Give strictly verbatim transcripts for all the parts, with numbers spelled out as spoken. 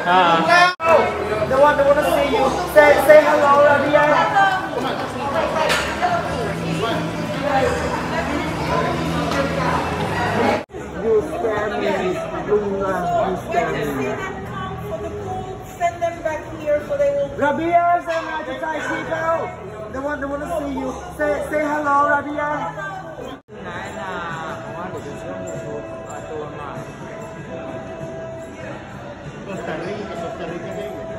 Uh. The one that wanna see you. Say say hello, Rabia. You scare me, Luna. You scare me. For the pool, send them back here so they will. Rabia, say hi to Thai people. The one that wanna see you. Say say hello, Rabia. Costa Rica, Costa Rica.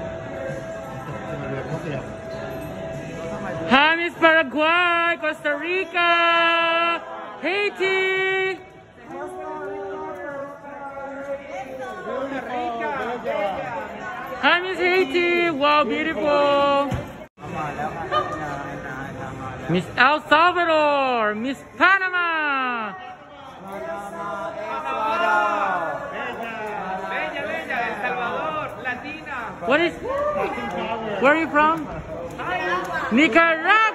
Hi, Miss Paraguay, Costa Rica, Haiti. Hi, Miss Haiti. Wow, beautiful. Miss El Salvador, Miss Panama. What is? Where are you from? Nicaragua.